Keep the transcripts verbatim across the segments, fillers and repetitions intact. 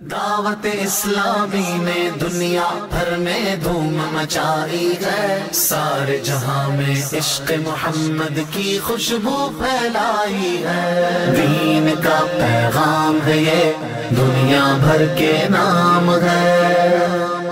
دعوت اسلامی نے دنیا بھر میں دھوم مچائی ہے، سارے جہاں میں عشق محمد کی خوشبو پھیلائی ہے۔ دین کا پیغام ہے یہ، دنیا بھر کے نام ہے۔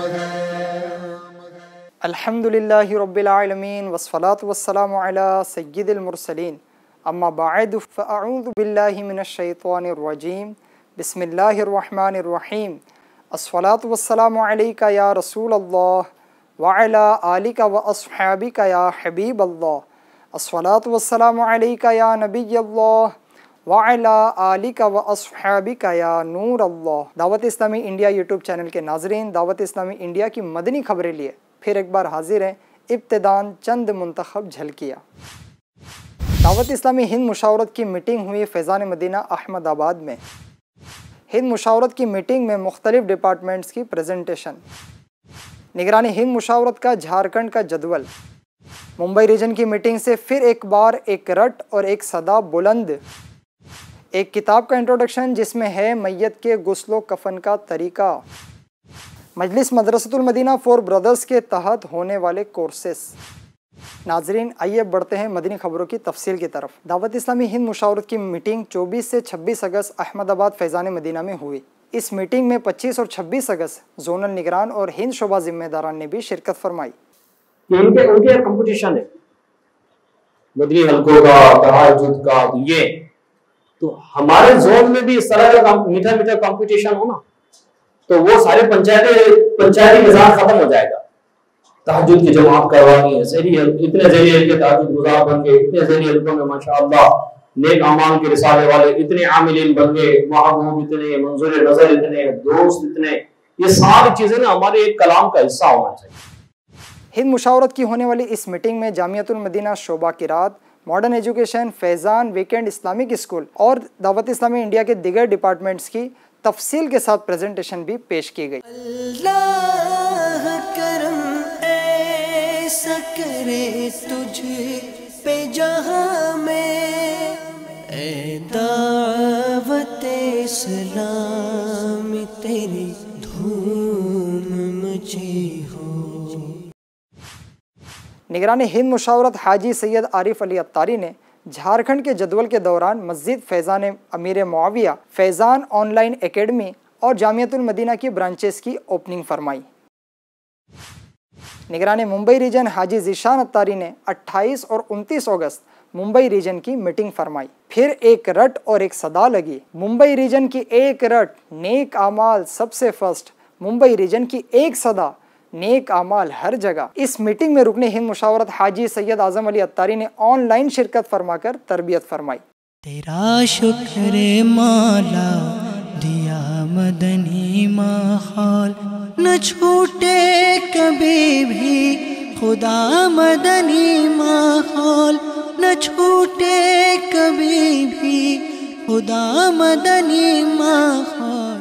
الحمدللہ رب العالمین والصلاة والسلام علی سید المرسلین، اما بعد فاعوذ باللہ من الشیطان الرجیم، بسم اللہ الرحمن الرحیم۔ الصلاة والسلام علیکہ یا رسول اللہ وعلی آلکہ واصحابکہ یا حبیب اللہ۔ الصلاة والسلام علیکہ یا نبی اللہ وعلی آلکہ واصحابکہ یا نور اللہ۔ دعوت اسلامی انڈیا یوٹیوب چینل کے ناظرین، دعوت اسلامی انڈیا کی مدنی خبریں لیے پھر ایک بار حاضر ہیں۔ ابتداً چند منتخب جھلکیاں۔ دعوت اسلامی ہند مشاورت کی میٹنگ ہوئی فیضان مدینہ احمد آباد میں۔ ہند مشاورت کی میٹنگ میں مختلف ڈپارٹمنٹس کی پریزنٹیشن۔ نگرانی ہند مشاورت کا جھارکھنڈ کا جدول۔ ممبئی ریجن کی میٹنگ سے پھر ایک بار ایک رٹ اور ایک صدا بلند۔ ایک کتاب کا انٹروڈکشن جس میں ہے میت کے غسل و کفن کا طریقہ۔ مجلس مدرسۃ المدینہ فور برادرز کے تحت ہونے والے کورسز۔ ناظرین آئیے بڑھتے ہیں مدنی خبروں کی تفصیل کی طرف۔ دعوت اسلامی ہند مشاورت کی میٹنگ چوبیس سے چھبیس اگست احمد آباد فیضان مدینہ میں ہوئی۔ اس میٹنگ میں پچیس اور چھبیس اگست زونل نگران اور ہند شعبہ ذمہ داران نے بھی شرکت فرمائی۔ ان کے ان کے کمپٹیشن ہے مدنی حلقوں کا، تہجد کا، یہ تو ہمارے زون میں بھی اس طرح کا میٹھا میٹھا کمپٹیشن ہونا تو وہ سارے پنچایتی پنچایتی نظام ختم ہو جائے گا۔ تہجد کی جماعت کروانی ہے، ذہنی اتنے ذہنی حلقے تہجد گزار بن گئے، اتنے ذہنی حلقوں میں ماشاءاللہ نیک اعمال کے رسالے والے اتنے عاملین بن گئے، محبوب اتنے، منظور نظر اتنے، دوست اتنے، یہ ساری چیزیں نا ہمارے ایک کلام کا حصہ ہونا چاہیے۔ ہند مشاورت کی ہونے والی اس میٹنگ میں جامعۃ المدینہ شعبہ قرات، modern education, Faizan weekend Islamic school اور دعوت اسلامی انڈیا کے دیگر ڈپارٹمنٹس کی تفصیل کے ساتھ پریزنٹیشن بھی پیش کی گئی۔ اللہ کرم ایسا کرے تجھ پہ جہاں میں، اے دعوت اسلام تیری دھوم مچی ہو۔ نگران ہند مشاورت حاجی سید عارف علی اتاری نے جھارکھنڈ کے جدول کے دوران مسجد فیضان امیر معاویہ، فیضان آن لائن اکیڈمی اور جامعۃ المدینہ کی برانچز کی اوپننگ فرمائی۔ نگران ممبئی ریجن حاجی ذیشان اتاری نے اٹھائیس اور انتیس اگست ممبئی ریجن کی میٹنگ فرمائی۔ پھر ایک رٹ اور ایک صدا لگی۔ ممبئی ریجن کی ایک رٹ، نیک اعمال سب سے فرسٹ۔ ممبئی ریجن کی ایک صدا، نیک اعمال ہر جگہ۔ اس میٹنگ میں رکن ہند مشاورت حاجی سید اعظم علی اتاری نے آن لائن شرکت فرما کر تربیت فرمائی۔ تیرا شکر مولا دیا مدنی ماحول، نہ چھوٹے کبھی بھی خدا مدنی ماحول، نہ چھوٹے کبھی بھی خدا مدنی ماحول۔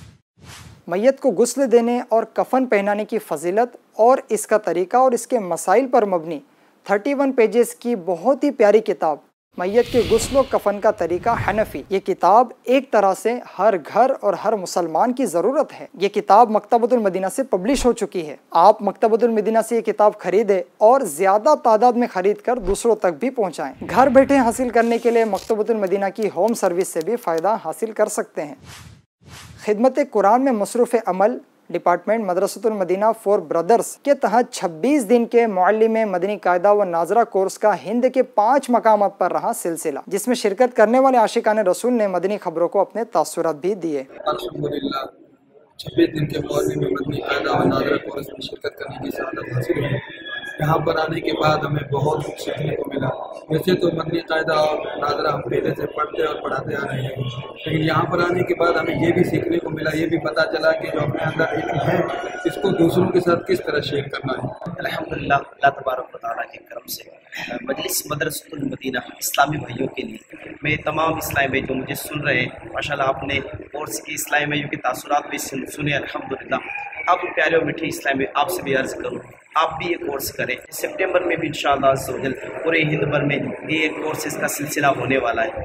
میت کو غسل دینے اور کفن پہنانے کی فضیلت اور اس کا طریقہ اور اس کے مسائل پر مبنی اکتیس پیجز کی بہت ہی پیاری کتاب میت کے غسل و کفن کا طریقہ حنفی، یہ کتاب ایک طرح سے ہر گھر اور ہر مسلمان کی ضرورت ہے۔ یہ کتاب مکتبۃ المدینہ سے پبلش ہو چکی ہے۔ آپ مکتبۃ المدینہ سے یہ کتاب خریدیں اور زیادہ تعداد میں خرید کر دوسروں تک بھی پہنچائیں۔ گھر بیٹھے حاصل کرنے کے لیے مکتبۃ المدینہ کی ہوم سروس سے بھی فائدہ حاصل کر سکتے ہیں۔ خدمت قرآن میں مصروف عمل ڈپارٹمنٹ مدرسۃ المدینہ فور برادرز کے تحت چھبیس دن کے معلم مدنی قاعدہ و ناظرہ کورس کا ہند کے پانچ مقامات پر رہا سلسلہ، جس میں شرکت کرنے والے عاشقان رسول نے مدنی خبروں کو اپنے تاثرات بھی دیے۔ الحمدللہ چھبیس دن کے معلم مدنی قاعدہ و ناظرہ کورس میں شرکت کرنے کی سعادت حاصل ہوئی۔ یہاں پر آنے کے بعد ہمیں بہت کچھ سیکھنے کو ملا۔ ویسے تو مدنی قاعدہ اور ناظرہ ہم پہلے سے پڑھتے اور پڑھاتے آ رہے ہیں، لیکن یہاں پر آنے کے بعد ہمیں یہ بھی سیکھنے کو ملا، یہ بھی پتہ چلا کہ جو اپنے اندر علم ہے اس کو دوسروں کے ساتھ کس طرح شیئر کرنا ہے۔ الحمدللہ اللہ تبارک و تعالیٰ کے کرم سے مجلس مدرسۃ المدینہ اسلامی بھائیوں کے لیے میں تمام اسلامی بھائی جو مجھے سن رہے ہیں، ماشاءاللہ آپ نے کورس کی اسلامی بھائیوں کے تاثرات بھی سنے الحمدللہ۔ اب پیارے و میٹھے اسلامی آپ سے بھی عرض کروں آپ بھی یہ کورس کریں۔ سپٹمبر میں بھی انشاءاللہ عز و جل پورے ہند بھر میں یہ کورسز کا سلسلہ ہونے والا ہے۔ اب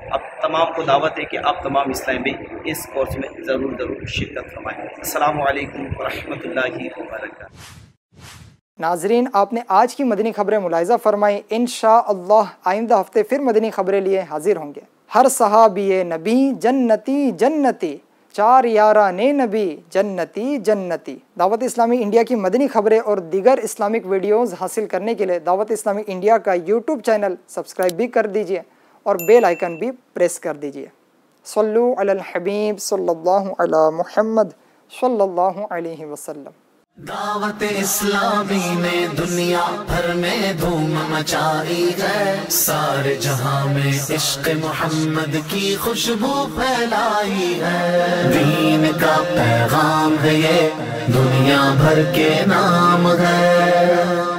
تمام کو دعوت ہے کہ آپ تمام اسلامی بھائی اس کورس میں ضرور ضرور شرکت فرمائیں۔ السلام علیکم ورحمۃ اللہ وبرکاتہ۔ ناظرین، آپ نے آج کی مدنی خبریں ملاحظہ فرمائی۔ انشاءاللہ آئندہ ہفتے پھر مدنی خبریں لیے حاضر ہوں گے۔ ہر صحابی نبی جنتی جنتی، چار یاران نبی جنتی جنتی۔ دعوت اسلامی انڈیا کی مدنی خبریں اور دیگر اسلامک ویڈیوز حاصل کرنے کے لیے دعوت اسلامی انڈیا کا یوٹیوب چینل سبسکرائب بھی کر دیجئے اور بیل آئیکن بھی پریس کر دیجئے۔ صلو علی الحبیب صلی اللہ علی محمد صلی اللہ علیہ وسلم۔ دعوت اسلامی نے دنیا بھر میں دھوم مچائی ہے، سارے جہاں میں عشق محمد کی خوشبو پھیلائی ہے۔ دین کا پیغام ہے یہ، دنیا بھر کے نام ہے۔